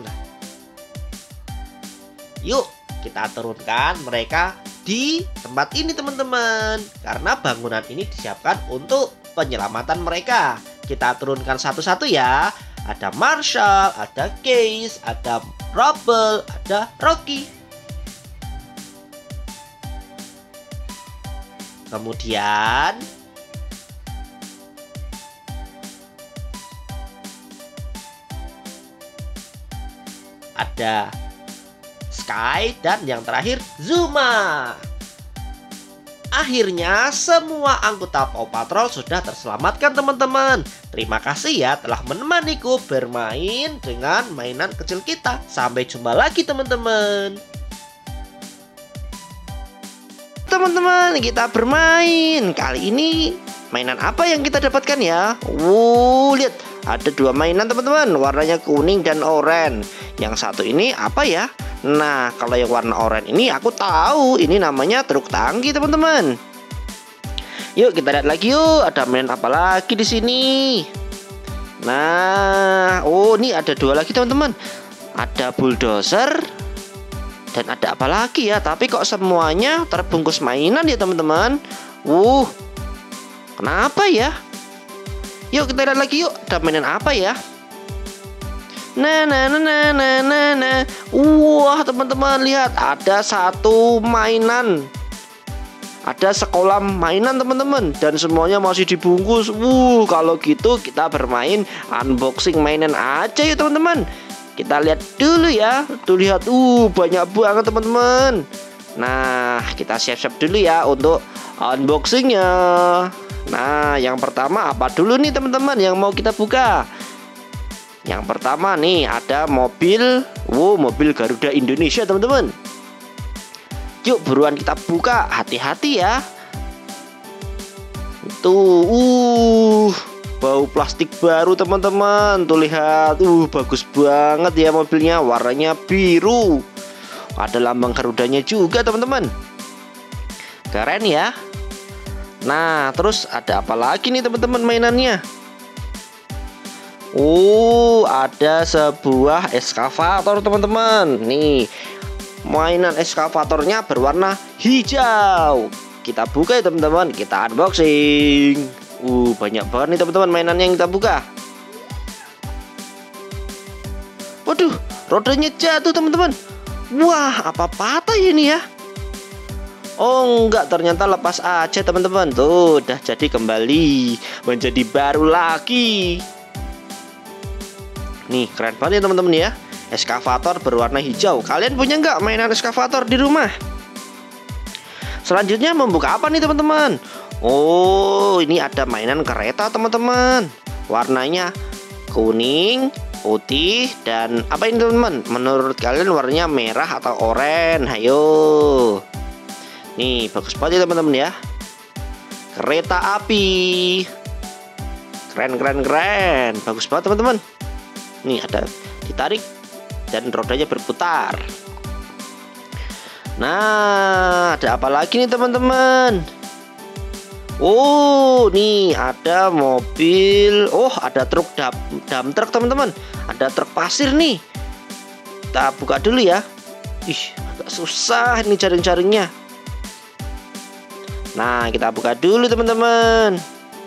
Yuk kita turunkan mereka di tempat ini teman-teman, karena bangunan ini disiapkan untuk penyelamatan mereka. Kita turunkan satu-satu ya. Ada Marshall, ada Case, ada Rubble, ada Rocky. Kemudian ada Sky dan yang terakhir Zuma. Akhirnya semua anggota Paw Patrol sudah terselamatkan teman-teman. Terima kasih ya telah menemaniku bermain dengan mainan kecil kita. Sampai jumpa lagi teman-teman. Teman-teman, kita bermain. Kali ini mainan apa yang kita dapatkan ya? Wuh, lihat, ada dua mainan teman-teman, warnanya kuning dan oranye. Yang satu ini apa ya? Nah, kalau yang warna oranye ini aku tahu, ini namanya truk tangki teman-teman. Yuk kita lihat lagi yuk, ada mainan apa lagi di sini? Nah, oh ini ada dua lagi teman-teman. Ada bulldozer Dan ada apa lagi ya? Tapi kok semuanya terbungkus mainan ya teman-teman? Wuh, kenapa ya? Yuk kita lihat lagi yuk. Ada mainan apa ya? Nah, nah, nah, nah, nah, nah, nah. Wah teman-teman lihat, ada satu mainan. Ada sekolah mainan teman-teman, dan semuanya masih dibungkus. Wuh, kalau gitu kita bermain unboxing mainan aja ya teman-teman. Kita lihat dulu ya. Tuh lihat, uh banyak banget teman-teman. Nah, kita siap-siap dulu ya untuk unboxingnya. Nah, yang pertama apa dulu nih teman-teman yang mau kita buka? Yang pertama nih ada mobil. Wow, mobil Garuda Indonesia teman-teman. Yuk buruan kita buka. Hati-hati ya. Tuh, uh bau plastik baru teman-teman. Tuh lihat, uh bagus banget ya mobilnya, warnanya biru. Ada lambang Garudanya juga teman-teman. Keren ya. Nah, terus ada apa lagi nih teman-teman mainannya? Oh, ada sebuah eskavator teman-teman. Nih, mainan eskavatornya berwarna hijau. Kita buka ya teman-teman, kita unboxing. Uh, banyak banget nih teman-teman mainan yang kita buka. Waduh, rodanya jatuh teman-teman. Wah, apa patah ini ya? Oh enggak, ternyata lepas aja teman-teman. Tuh, udah jadi kembali menjadi baru lagi. Nih, keren banget ya teman-teman ya. Eskavator berwarna hijau. Kalian punya nggak mainan eskavator di rumah? Selanjutnya membuka apa nih teman-teman? Oh, ini ada mainan kereta teman-teman. Warnanya kuning, putih, dan apa ini teman-teman? Menurut kalian warnanya merah atau oranye? Ayo. Nih, bagus banget ya teman-teman ya. Kereta api. Keren, keren, keren. Bagus banget teman-teman. Nih ada ditarik dan rodanya berputar. Nah, ada apa lagi nih teman-teman? Oh, nih ada mobil. Oh, ada truk dam, dam truk teman-teman. Ada truk pasir nih. Kita buka dulu ya. Ih, agak susah ini jaring-jaringnya. Nah, kita buka dulu teman-teman.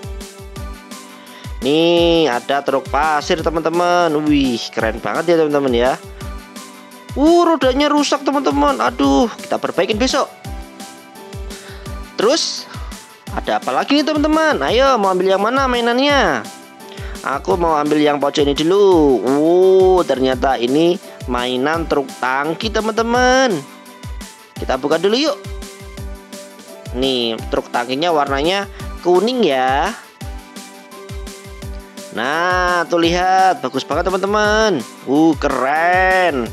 Nih ada truk pasir teman-teman. Wih, keren banget ya teman-teman ya. Uh, rodanya rusak teman-teman. Aduh, kita perbaikin besok. Terus ada apa lagi nih teman-teman? Ayo, mau ambil yang mana mainannya? Aku mau ambil yang pojok ini dulu. Uh, ternyata ini mainan truk tangki teman-teman. Kita buka dulu yuk. Nih, truk tangkinya warnanya kuning ya. Nah, tuh lihat, bagus banget teman-teman. Uh, keren.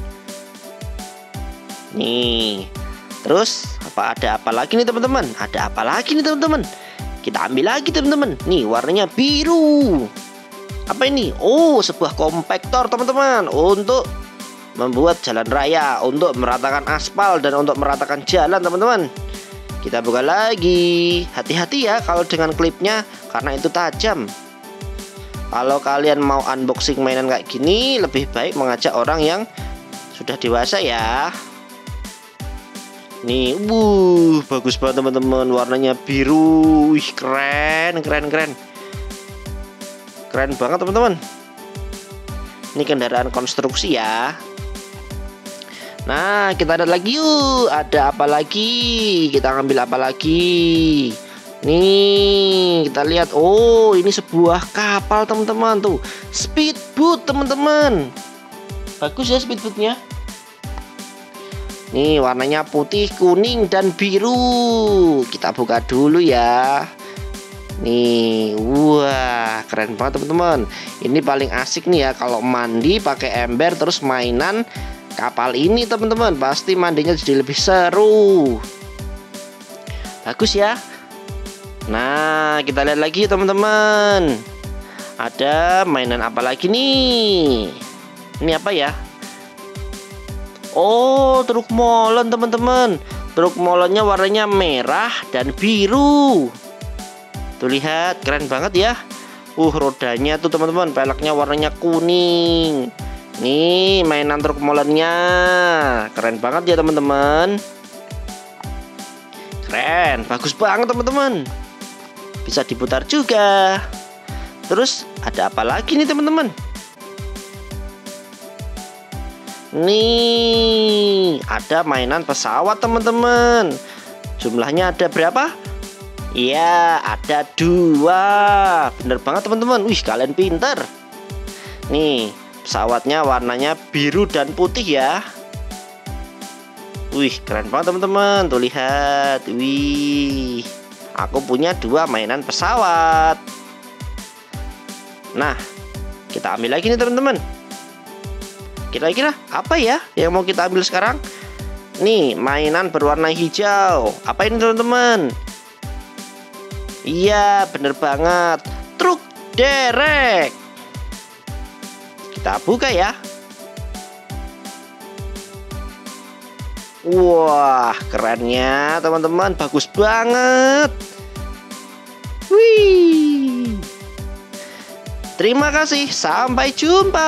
Nih. Terus apa ada apa lagi nih teman-teman? Ada apa lagi nih teman-teman? Kita ambil lagi teman-teman. Nih, warnanya biru. Apa ini? Oh, sebuah kompaktor teman-teman, untuk membuat jalan raya, untuk meratakan aspal dan untuk meratakan jalan teman-teman. Kita buka lagi. Hati-hati ya kalau dengan klipnya, karena itu tajam. Kalau kalian mau unboxing mainan kayak gini, lebih baik mengajak orang yang sudah dewasa ya. Nih, wuh, bagus banget teman-teman, warnanya biru. Wih, keren, keren, keren. Keren banget teman-teman. Ini kendaraan konstruksi ya. Nah, kita lihat lagi yuk. Ada apa lagi? Kita ngambil apa lagi? Nih, kita lihat. Oh, ini sebuah kapal teman-teman tuh. Speedboat teman-teman. Bagus ya speedboatnya. Nih, warnanya putih, kuning, dan biru. Kita buka dulu ya. Nih, wah, keren banget teman-teman. Ini paling asik nih ya kalau mandi pakai ember terus mainan kapal ini teman-teman. Pasti mandinya jadi lebih seru. Bagus ya. Nah, kita lihat lagi teman-teman. Ada mainan apa lagi nih? Ini apa ya? Oh, truk molen teman-teman. Truk molennya warnanya merah dan biru. Tuh lihat, keren banget ya. Uh, rodanya tuh teman-teman, peleknya warnanya kuning. Nih mainan truk molennya, keren banget ya teman-teman. Keren, bagus banget teman-teman. Bisa diputar juga. Terus ada apa lagi nih teman-teman? Nih ada mainan pesawat teman-teman. Jumlahnya ada berapa? Iya, ada dua. Bener banget teman-teman. Wih, kalian pinter. Nih pesawatnya warnanya biru dan putih ya. Wih, keren banget teman-teman. Tuh lihat. Wih, aku punya dua mainan pesawat. Nah, kita ambil lagi nih teman-teman. Kira-kira apa ya yang mau kita ambil sekarang? Nih, mainan berwarna hijau. Apa ini teman-teman? Iya, bener banget. Truk derek. Kita buka ya. Wah, kerennya teman-teman, bagus banget. Wih. Terima kasih, sampai jumpa.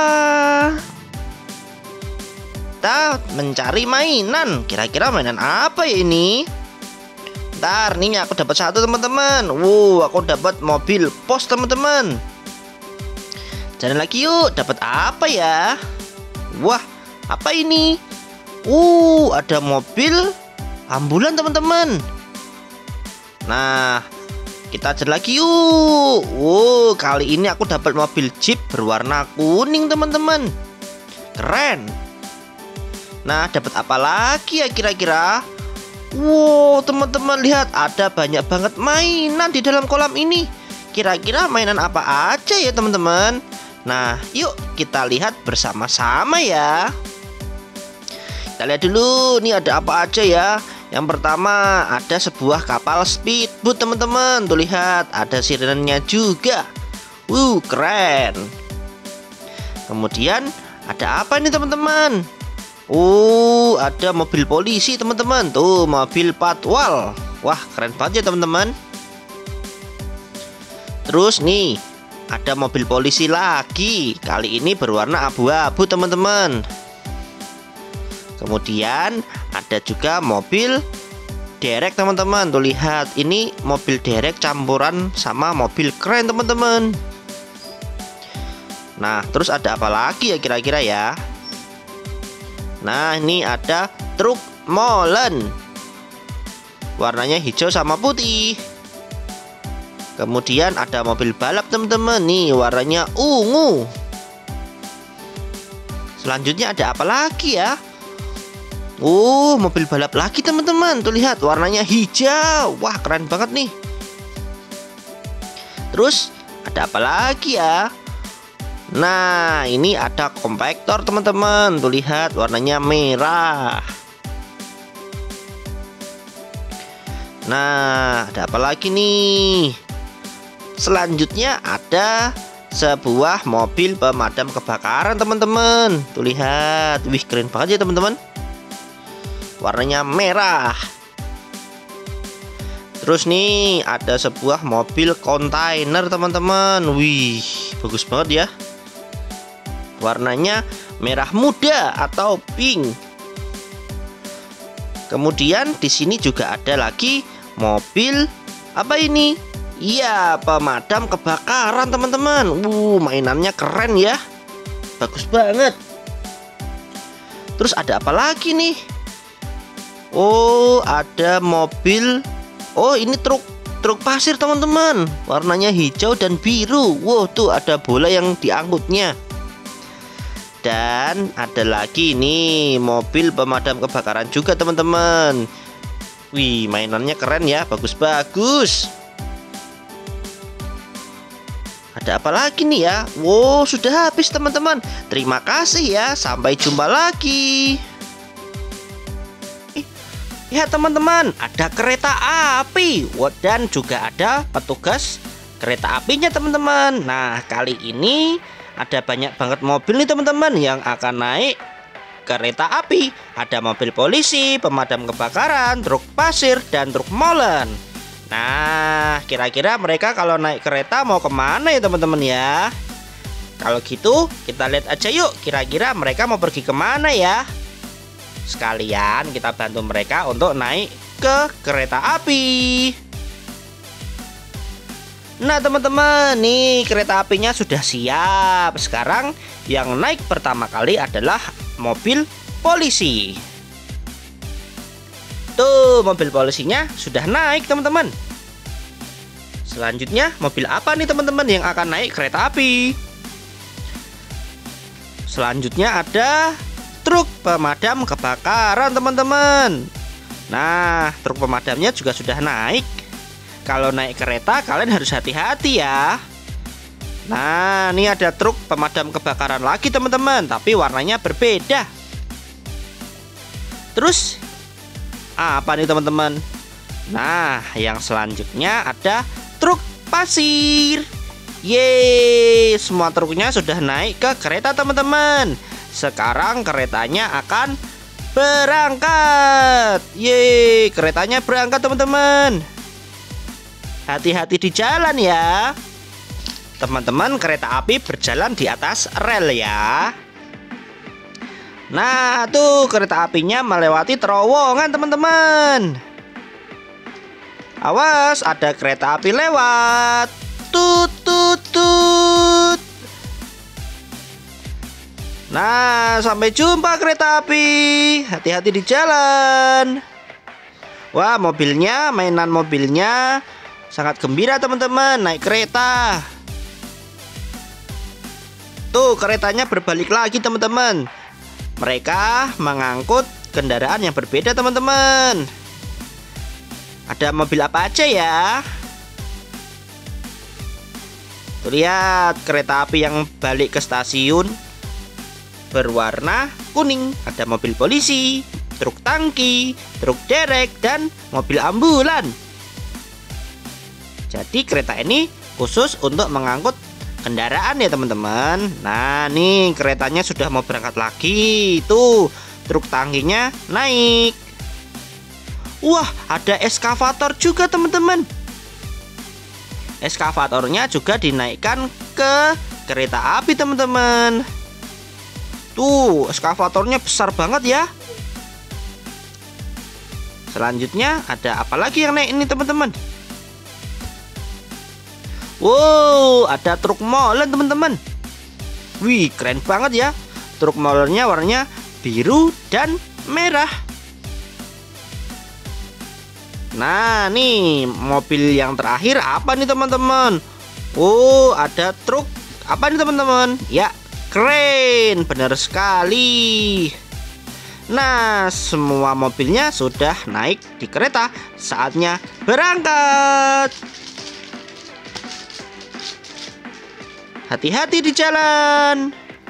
Kita mencari mainan. Kira-kira mainan apa ya ini? Ntar, nih aku dapat satu teman-teman. Wow, aku dapat mobil pos teman-teman. Jalan lagi yuk, dapat apa ya? Wah, apa ini? Uh, ada mobil ambulan teman-teman. Nah, kita jalan lagi yuk. Wow, kali ini aku dapat mobil jeep berwarna kuning teman-teman. Keren. Nah, dapat apa lagi ya kira-kira? Wow, teman-teman lihat, ada banyak banget mainan di dalam kolam ini. Kira-kira mainan apa aja ya teman-teman? Nah, yuk kita lihat bersama-sama ya. Kita lihat dulu, nih ada apa aja ya. Yang pertama, ada sebuah kapal speedboat teman-teman. Tuh lihat, ada sirenenya juga. Wuh, keren. Kemudian, ada apa nih teman-teman? Uh, ada mobil polisi teman-teman. Tuh, mobil patwal. Wah, keren banget ya teman-teman. Terus nih, ada mobil polisi lagi. Kali ini berwarna abu-abu teman-teman. Kemudian ada juga mobil derek teman-teman. Tuh lihat, ini mobil derek campuran sama mobil keren teman-teman. Nah, terus ada apa lagi ya kira-kira ya? Nah, ini ada truk molen. Warnanya hijau sama putih. Kemudian ada mobil balap teman-teman. Nih warnanya ungu. Selanjutnya ada apa lagi ya? Uh, mobil balap lagi teman-teman. Tuh lihat, warnanya hijau. Wah, keren banget nih. Terus ada apa lagi ya? Nah, ini ada kompaktor teman-teman. Tuh lihat, warnanya merah. Nah, ada apa lagi nih? Selanjutnya ada sebuah mobil pemadam kebakaran teman-teman. Tuh lihat, wih keren banget ya teman-teman. Warnanya merah. Terus nih ada sebuah mobil kontainer teman-teman. Wih, bagus banget ya. Warnanya merah muda atau pink. Kemudian di sini juga ada lagi mobil apa ini? Iya, pemadam kebakaran teman-teman. Uh, mainannya keren ya. Bagus banget. Terus ada apa lagi nih? Oh, ada mobil. Oh, ini truk truk pasir teman-teman. Warnanya hijau dan biru. Wow, tuh ada bola yang diangkutnya. Dan ada lagi nih mobil pemadam kebakaran juga teman-teman. Wih, mainannya keren ya. Bagus-bagus. Ada apa lagi nih ya? Wow, sudah habis teman-teman. Terima kasih ya. Sampai jumpa lagi. Ya teman-teman, ada kereta api. Dan juga ada petugas kereta apinya teman-teman. Nah, kali ini ada banyak banget mobil nih teman-teman yang akan naik kereta api. Ada mobil polisi, pemadam kebakaran, truk pasir, dan truk molen. Nah, kira-kira mereka kalau naik kereta mau kemana ya teman-teman ya? Kalau gitu kita lihat aja yuk, kira-kira mereka mau pergi kemana ya. Sekalian kita bantu mereka untuk naik ke kereta api. Nah teman-teman, nih kereta apinya sudah siap. Sekarang yang naik pertama kali adalah mobil polisi. Tuh, mobil polisinya sudah naik teman-teman. Selanjutnya mobil apa nih teman-teman yang akan naik kereta api? Selanjutnya ada truk pemadam kebakaran teman-teman. Nah, truk pemadamnya juga sudah naik. Kalau naik kereta kalian harus hati-hati ya. Nah, ini ada truk pemadam kebakaran lagi teman-teman, tapi warnanya berbeda. Terus apa nih teman-teman? Nah, yang selanjutnya ada truk pasir. Yeay, semua truknya sudah naik ke kereta teman-teman. Sekarang keretanya akan berangkat. Yeay, keretanya berangkat teman-teman. Hati-hati di jalan ya. Teman-teman, kereta api berjalan di atas rel ya. Nah, tuh kereta apinya melewati terowongan teman-teman. Awas, ada kereta api lewat. Tut tut tut. Nah, sampai jumpa kereta api. Hati-hati di jalan. Wah, mobilnya, mainan mobilnya sangat gembira teman-teman, naik kereta. Tuh, keretanya berbalik lagi teman-teman. Mereka mengangkut kendaraan yang berbeda teman-teman. Ada mobil apa aja ya? Tuh, lihat kereta api yang balik ke stasiun berwarna kuning. Ada mobil polisi, truk tangki, truk derek, dan mobil ambulan. Jadi kereta ini khusus untuk mengangkut kendaraan ya teman-teman. Nah, nih keretanya sudah mau berangkat lagi. Tuh, truk tangkinya naik. Wah, ada eskavator juga teman-teman. Eskavatornya juga dinaikkan ke kereta api teman-teman. Tuh, eskavatornya besar banget ya. Selanjutnya ada apa lagi yang naik ini teman-teman? Wow, ada truk molen teman-teman. Wih, keren banget ya. Truk molennya warnanya biru dan merah. Nah, nih mobil yang terakhir apa nih teman-teman? Oh, ada truk apa nih teman-teman? Ya, keren, benar sekali. Nah, semua mobilnya sudah naik di kereta. Saatnya berangkat. Hati-hati di jalan.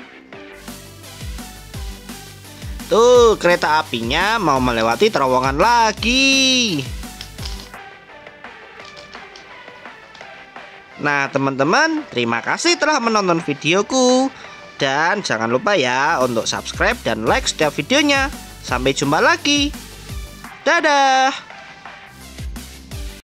Tuh, kereta apinya mau melewati terowongan lagi. Nah, teman-teman, terima kasih telah menonton videoku. Dan jangan lupa ya untuk subscribe dan like setiap videonya. Sampai jumpa lagi. Dadah.